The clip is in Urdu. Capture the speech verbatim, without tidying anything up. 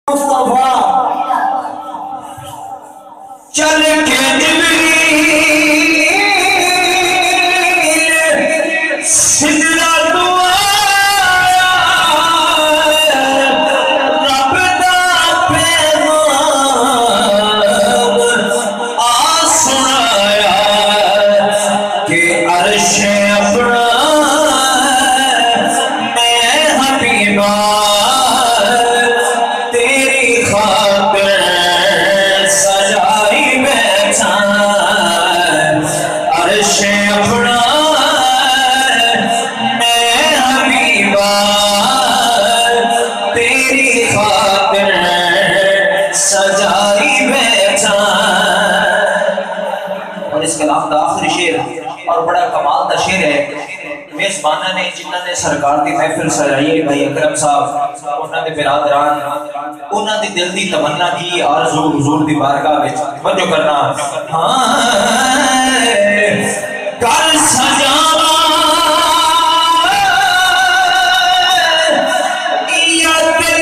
مصطفیٰ چل کے جبریل سدرہ دعایا رب دا پیغام آ سنایا کہ عرش اپنا میں حبیبہ اور بڑا کمال دا شعر ہے میزبانہ نے جنہاں نے سرکار دی محفل سجائی ہے بھائی اکرم صاحب انہاں دے برادران انہاں دی دل دی تمنا کی آرزو حضور دی بارگاہ وچ توجہ کرنا ہاں کل سجاوا یا دل